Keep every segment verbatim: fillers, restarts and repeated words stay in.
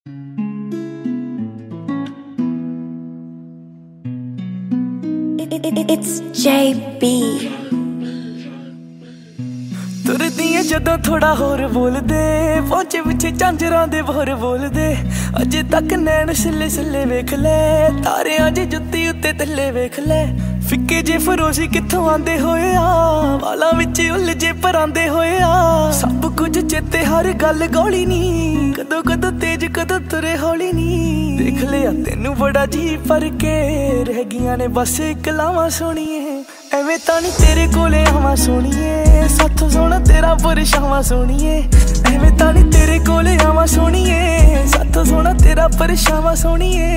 It's J B। तुरदियां जदों थोड़ा होर बोल दे, पहुंचे पिछे झांजरां दे बोर बोल दे। अजे तक नैन सिले सिले वेख ले, तारियां जे जुत्ती उत्ते तले वेख ले। फिक्के जे फरोशी कित्थों आंदे होए आ, वालां विच उलझे परांदे होए आ। सब कुछ चेते हर गल गौली नी, कदों कदों तेज कदों तुरे हौली नी। देख लिया तेनू बड़ा जी पर के, रह गियां ने बस इक लावां सोहणीए। एवें तां नी तेरे कोले आवां सोहणीए, साथों सोहना तेरा परछावां सोहणीए। एवें तां नी तेरे कोले आवां सोहणीए, साथों सोहना तेरा परछावां सोहणीए।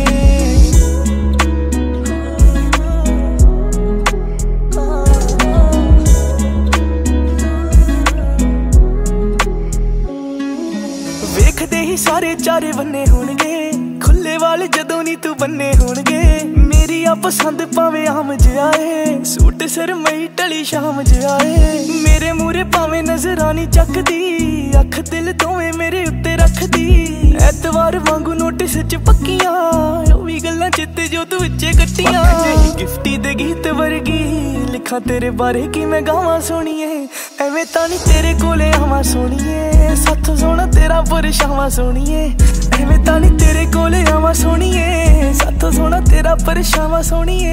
वेखदे ही सारे चारे बन्ने होणगे, खुले वाल जदों नी तू बन्ने होणगे। मेरी आ पसंद भावें आम जिहा ऐ, सूट सरमई ढली शाम जिहा ऐ। मेरे मूहरे भावें नजरां नी चकदी, अख दिल दोवें मेरे उत्ते रखदी। ऐतवार वांगू नोटिस च पक्कियां, ओह वी गल्लां चित्ते जो तू विच्चे कट्टियां। गिफ्टी दे गीत वर्गी लिखां तेरे बारे कि मैं गावां सोहणीए। एवें तां नी तेरे कोले आवां सोहणीए, साथों सोहना तेरा परछावां सोहणीए। एवें तां नी तेरे कोले आवां सोहणीए, साथों सोहना तेरा परछावां सोहणीए।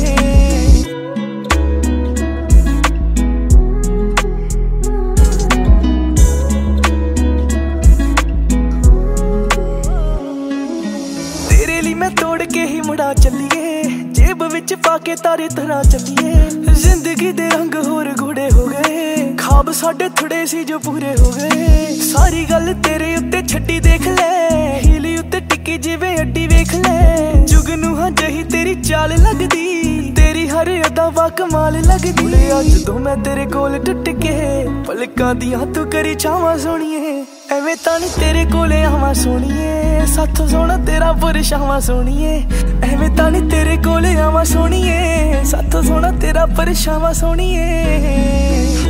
तेरे लिए मैं तोड़ के ही मुड़ा चलिए, जेब विच पाके तारे तरह चलिए। जिंदगी दे रंग होर गूढ़े हो गए, ख्वाब साडे थोड़े सी जो पूरे हो गए। सारी गल तेरे उत्ते छड्डी देख ले, हीली उत्ते टिकी जिवें अड्डी वेख ले। जुगनू हां जही तेरी चाल लगदी, तेरी हर अदा बा कमाल लगदी। अज तो मैं तेरे कोल टुट के, पलकां दियां तू करी छावां सोहणीए। एवें तां नी तेरे कोले आवां सोहणीए, साथों सोहना तेरा परछावां सोहणीए। एवें तां नी तेरे कोले आवां सोहणीए, साथों सोहना तेरा परछावां सोहणीए।